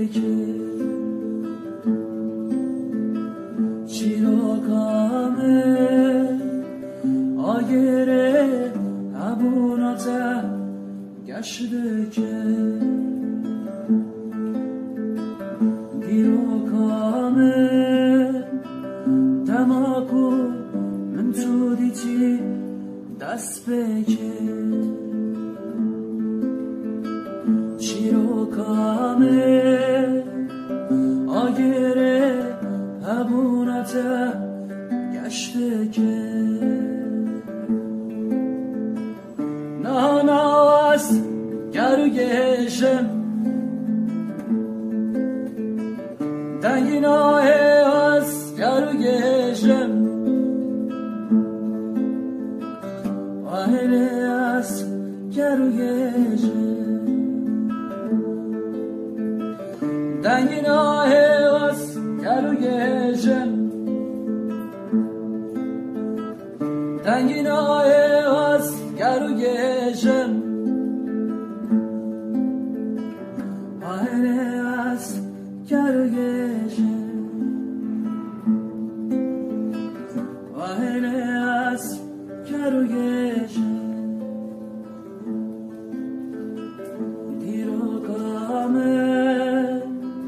که چیراکامه آگره ابوناته گشته که دیروکامه تماکو من تو دیتی دست بکه چیروکامه آگره ابوناته گشته که ناناست گروگشم دنگیناه از گروگشم آهله از گروگشم دنگیناه از گروگشم دنگیناه از گروگشم آهله از گروگشم آهله از گروگشم دیروکامه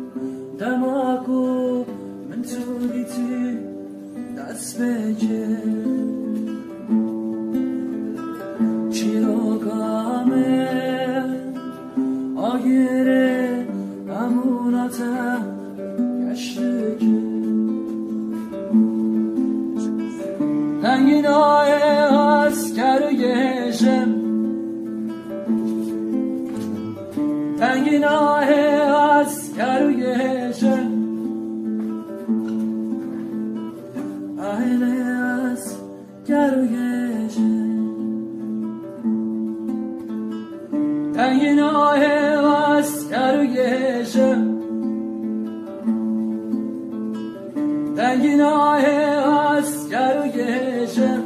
دماغو من تو دیتی دست بکه چیروکامه آگره اموناته گشته که دنگیناه از گروگشم دنگیناه از گروگشم آهله از گروگشم دنگیناه از گروگشم دنگیناه از گروگشم